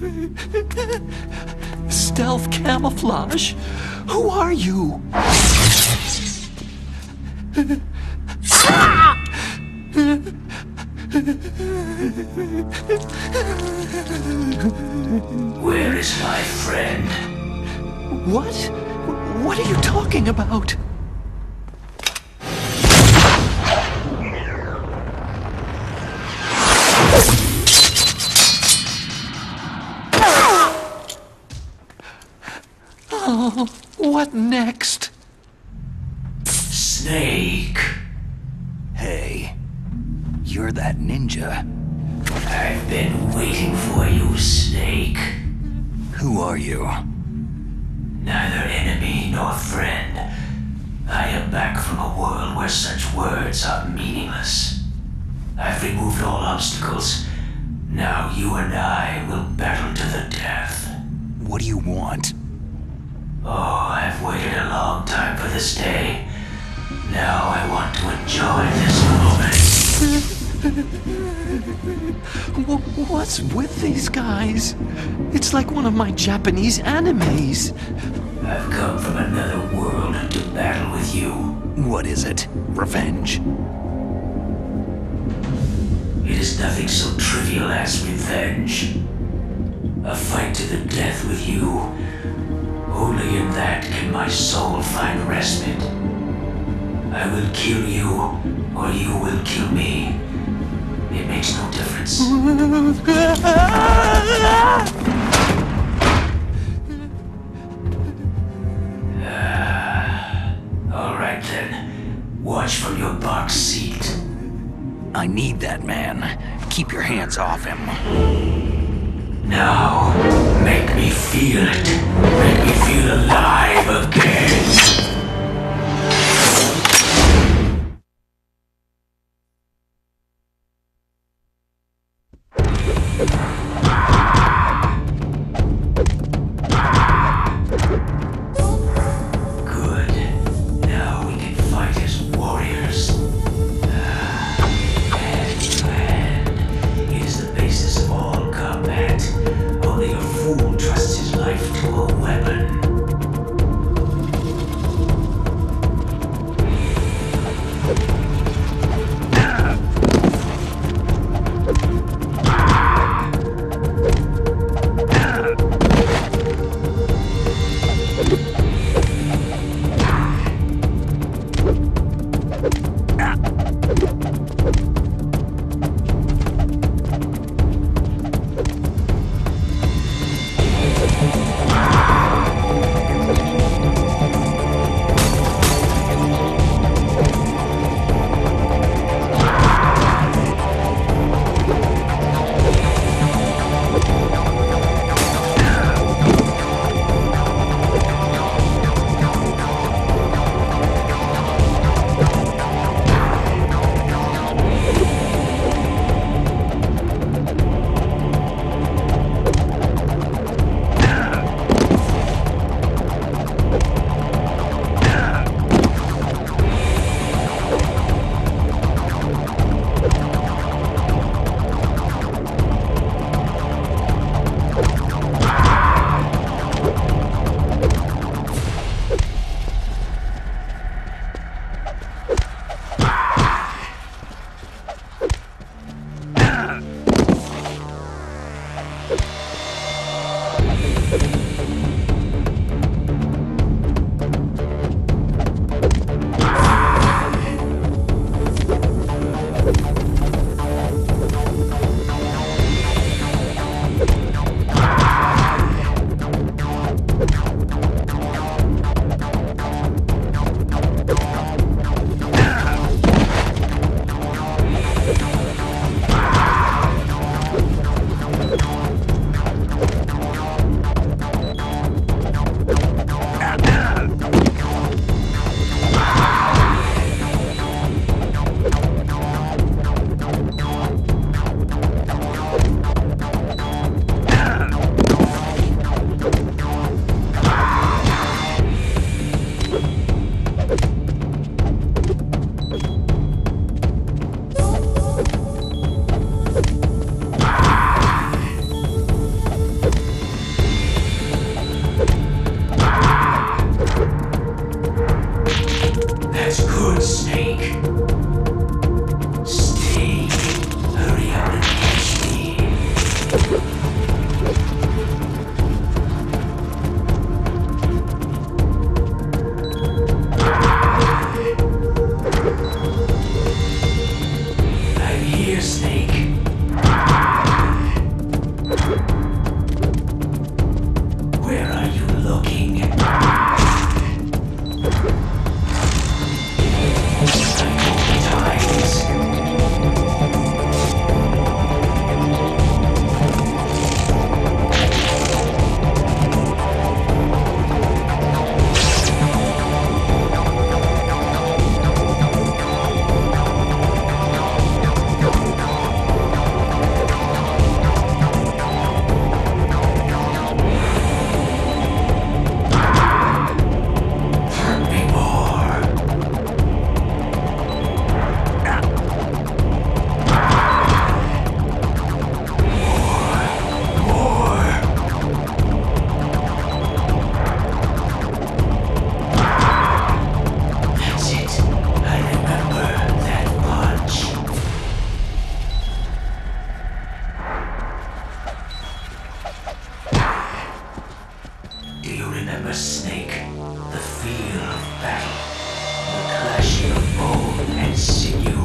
Stealth camouflage? Who are you? Where is my friend? What? What are you talking about? Oh, what next? Snake. Hey, you're that ninja. I've been waiting for you, Snake. Who are you? Neither enemy nor friend. I am back from a world where such words are meaningless. I've removed all obstacles. Now you and I will battle to the death. What do you want? Oh, I've waited a long time for this day. Now I want to enjoy this moment. What's with these guys? It's like one of my Japanese animes. I've come from another world to battle with you. What is it? Revenge? It is nothing so trivial as revenge. A fight to the death with you. Only in that can my soul find respite. I will kill you, or you will kill me. It makes no difference. All right then. Watch from your box seat. I need that man. Keep your hands off him. Now, make me feel it. Make me feel alive again. Good. Now we can fight as warriors. Hand to hand. It is the basis of all combat. Only a fool trusts his life to a weapon. That's good, Snake. Snake, hurry up and catch me. I'm here, Snake. Where are you looking? Remember, Snake, the feel of battle, the clashing of bone and sinew.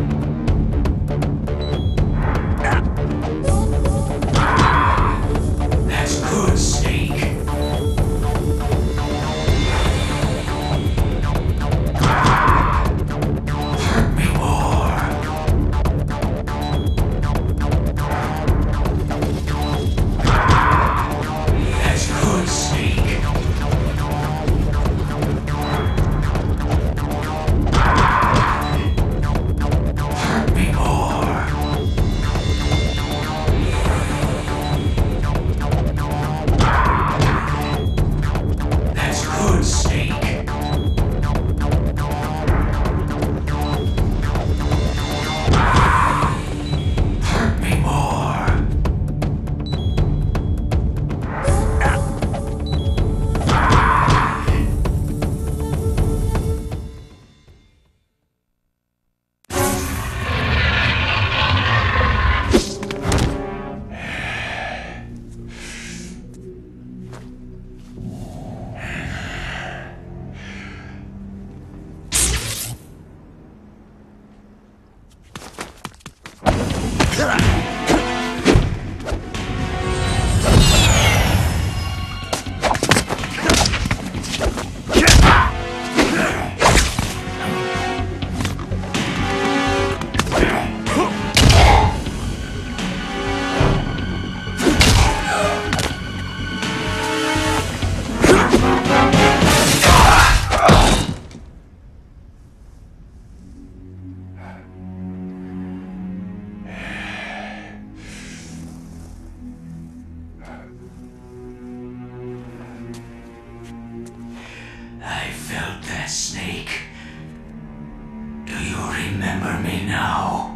That's good, Snake. Hurt me more. That's good, Snake. I felt that, Snake. Do you remember me now?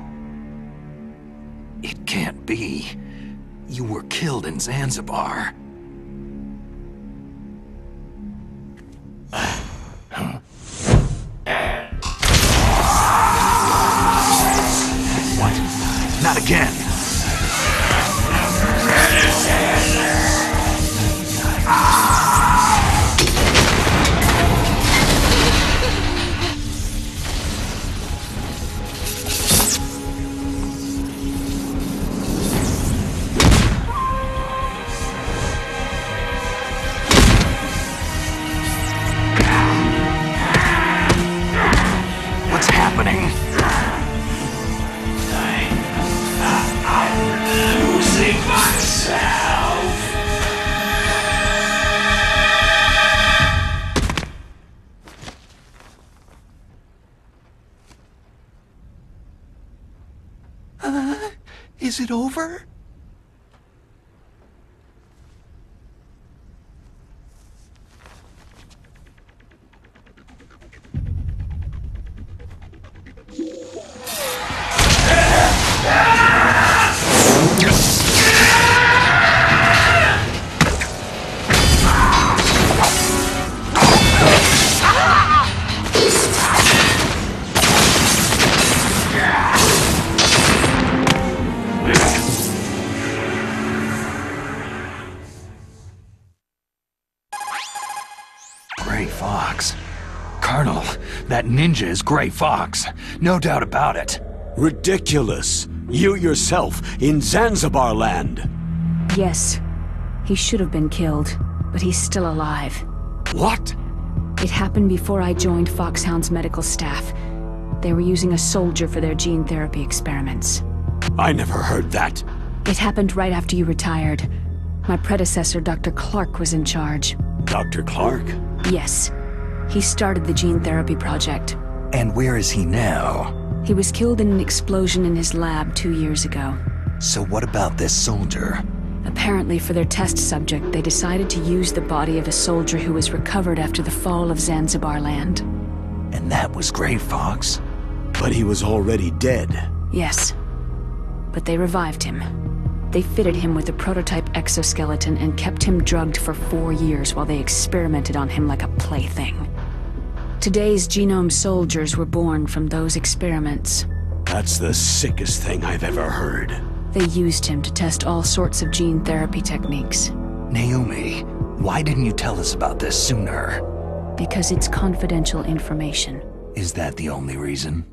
It can't be. You were killed in Zanzibar. What? Not again! What's happening? I'm losing myself. Is it over? That ninja is Gray Fox. No doubt about it. Ridiculous. You yourself in Zanzibar land. Yes. He should have been killed, but he's still alive. What? It happened before I joined Foxhound's medical staff. They were using a soldier for their gene therapy experiments. I never heard that. It happened right after you retired. My predecessor, Dr. Clark, was in charge. Dr. Clark? Yes. He started the gene therapy project. And where is he now? He was killed in an explosion in his lab 2 years ago. So what about this soldier? Apparently, for their test subject, they decided to use the body of a soldier who was recovered after the fall of Zanzibar land. And that was Gray Fox? But he was already dead. Yes. But they revived him. They fitted him with a prototype exoskeleton and kept him drugged for 4 years while they experimented on him like a plaything. Today's genome soldiers were born from those experiments. That's the sickest thing I've ever heard. They used him to test all sorts of gene therapy techniques. Naomi, why didn't you tell us about this sooner? Because it's confidential information. Is that the only reason?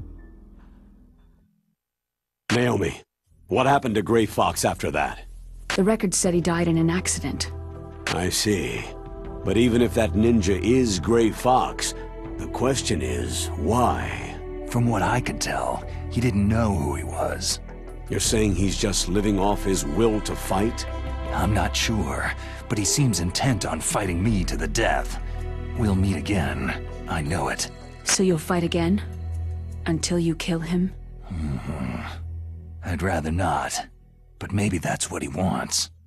Naomi, what happened to Gray Fox after that? The record said he died in an accident. I see. But even if that ninja is Gray Fox, the question is, why? From what I could tell, he didn't know who he was. You're saying he's just living off his will to fight? I'm not sure, but he seems intent on fighting me to the death. We'll meet again. I know it. So you'll fight again? Until you kill him? I'd rather not, but maybe that's what he wants.